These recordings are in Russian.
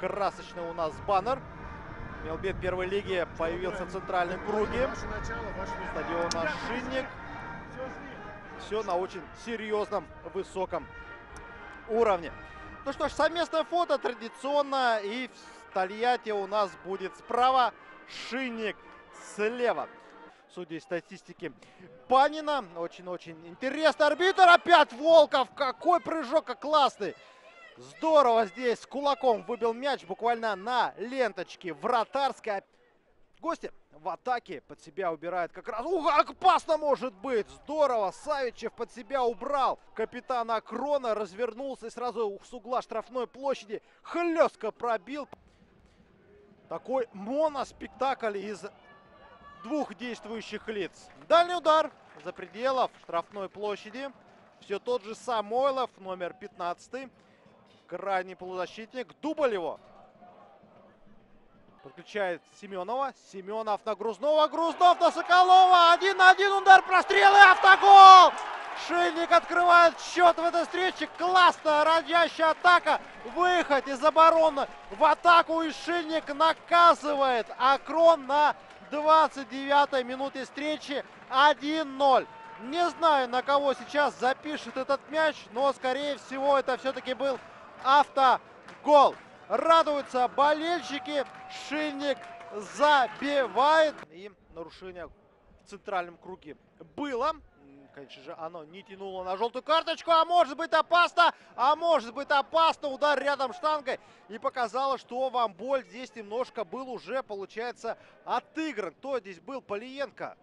красочный у нас баннер. Мелбет первой лиги появился в центральном круге стадиона Шинник. Все на очень серьезном, высоком уровне. Ну что ж, совместное фото традиционно. И в Тольятти у нас будет справа, Шинник слева. Судя из статистики Панина, очень-очень интересно. Арбитр опять Волков. Какой прыжок, как классный. Здорово здесь с кулаком выбил мяч буквально на ленточке вратарской. Гости в атаке под себя убирают как раз. Ух, как опасно может быть! Здорово! Савичев под себя убрал капитана Крона, развернулся и сразу с угла штрафной площади хлестко пробил. Такой моноспектакль из двух действующих лиц. Дальний удар за пределов штрафной площади. Все тот же Самойлов, номер 15. Крайний полузащитник Дуболеву. Подключает Семенова. Семенов на Грузнова. Грузнов на Соколова. 1-1 удар, прострел и автогол! Шинник открывает счет в этой встрече. Классная родящая атака. Выход из обороны в атаку. И Шинник наказывает Акрон на 29-й минуте встречи. 1-0. Не знаю, на кого сейчас запишет этот мяч, но, скорее всего, это все-таки был автогол. Радуются болельщики. Шинник забивает. И нарушение в центральном круге было. Конечно же, оно не тянуло на желтую карточку. А может быть опасно. А может быть опасно. Удар рядом штангой. И показало, что Вамболь здесь немножко был уже, получается, отыгран. Кто здесь был? Полиенко.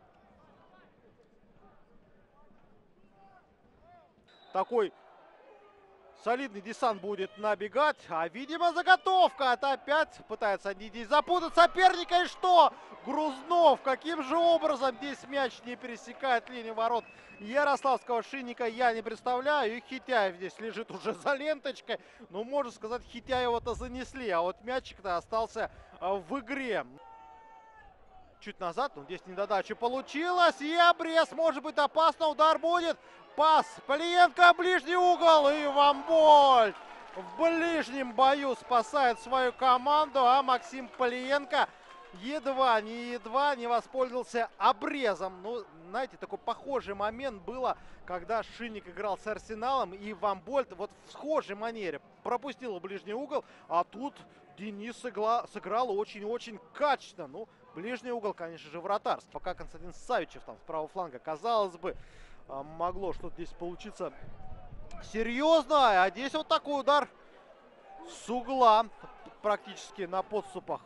Такой солидный десант будет набегать. А, видимо, заготовка. Это опять пытается здесь запутать соперника. И что? Грузнов. Каким же образом здесь мяч не пересекает линию ворот ярославского Шинника, я не представляю. И Хитяев здесь лежит уже за ленточкой. Ну, можно сказать, Хитяева-то занесли. А вот мячик-то остался в игре. Чуть назад, но здесь недодача получилась. И обрез, может быть, опасно. Удар будет. Пас. Полиенко, ближний угол. И Вамбольд в ближнем бою спасает свою команду. А Максим Полиенко едва не воспользовался обрезом. Ну, знаете, такой похожий момент было, когда Шинник играл с Арсеналом. И Вамбольд вот в схожей манере пропустил в ближний угол. А тут Денис сыграл очень-очень качественно. Ну, ближний угол, конечно же, вратарский. Пока Константин Савичев там с правого фланга, казалось бы, могло что-то здесь получиться серьезно. А здесь вот такой удар с угла, практически на подступах.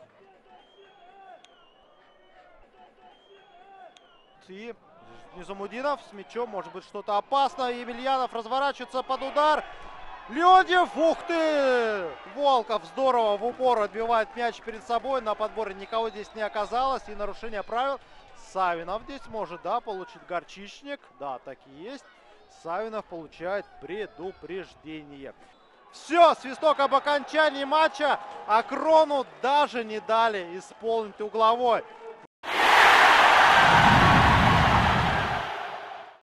И Низамудинов с мячом, может быть, что-то опасно. Емельянов разворачивается под удар. Леонтьев, ух ты! Волков здорово в упор отбивает мяч перед собой. На подборе никого здесь не оказалось. И нарушение правил. Савинов здесь может, да, получить горчичник. Да, так и есть. Савинов получает предупреждение. Все, свисток об окончании матча. А Крону даже не дали исполнить угловой.